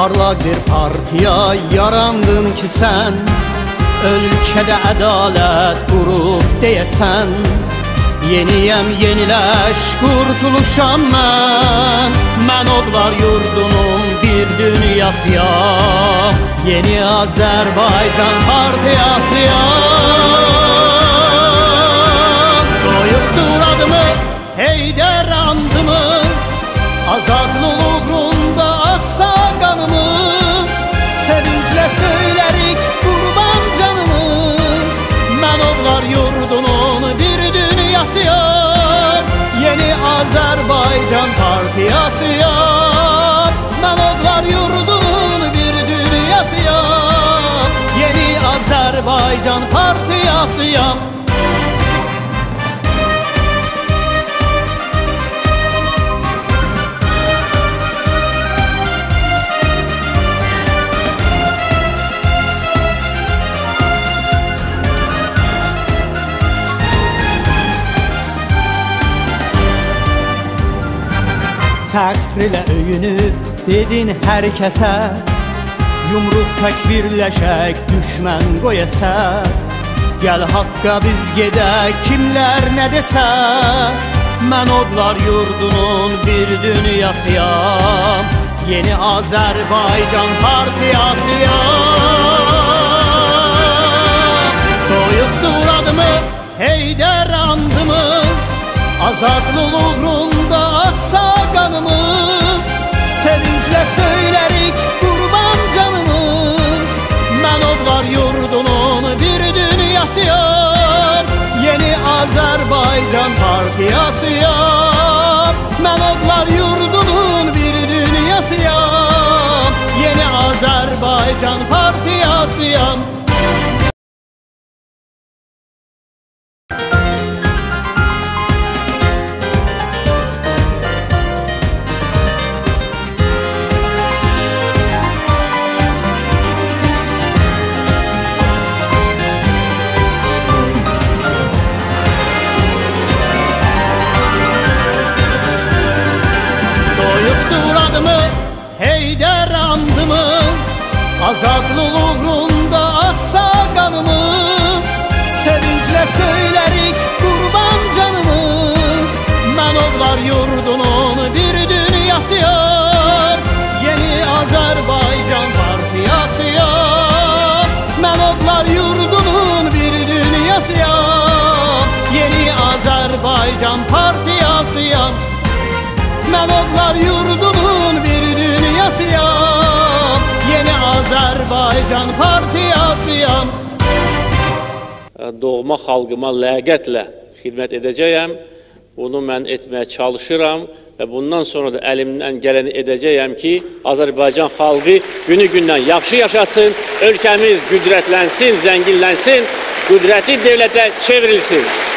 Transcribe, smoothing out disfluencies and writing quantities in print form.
parlak bir partiya yarandın ki sen, ölkədə ədalət qurub deyəsən. Yeniyəm, yeniləş, qurtuluşam mən odlar yurdunun bir dünyasıyam. Yeni Azərbaycan partiyasıyam. Doyubdur adımı Heydər andımız, azadlıq uğrunda aksa qanımız. Sevinçlə söylərik qurban canımız, mən odlar yurdunun bir dünyasıyam. Yeni Azərbaycan partiyasıyam, mən odlar yurdunun bir dünyasıyam. Yeni Azərbaycan partiyasıyam. Təqdir ilə öyünüb dedin hər kəsə, yumruq tək birləşək düşmən qoyəsə. Gəl haqqa biz gedək kimlər nə desə, mən odlar yurdunun bir dünyasıyam. Yeni Azərbaycan partiyasıyam. Doyubdur adımı Heydər andımız, azadlıq uğrunda aksa qanımız. Sevinçlə söylərik qurban canımız, mən odlar yurdunun bir dünyasıyam. Yeni Azərbaycan partiyasıyam, mən odlar yurdunun bir dünyasıyam. Yeni Azərbaycan partiyasıyam. Heydər andımız, azadlıq uğrunda aksa qanımız. Sevinçlə söylərik qurban canımız, mən odlar yurdunun bir dünyasıyam. Yeni Azərbaycan partiyasıyam, mən odlar yurdunun bir dünyasıyam. Yeni Azərbaycan partiyasıyam, mən odlar yurdunun bir dünyasıyam. Yeni Azərbaycan partiyasıyam. Doğma xalqıma ləyaqətlə xidmət edəcəyəm. Bunu mən etməyə çalışıram və bundan sonra da əlimdən gələni edəcəyəm ki, Azərbaycan xalqı günü-gündən yaxşı yaşasın, ölkəmiz qüdrətlənsin, zənginlənsin, qüdrətli dövlətə çevrilsin.